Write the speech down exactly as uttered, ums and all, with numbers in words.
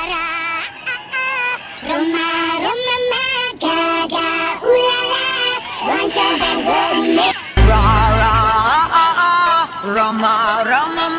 Roma, Roma, Gaga, ooh la la, one time and Roma, Ra ra ah ah ah, Rama Rama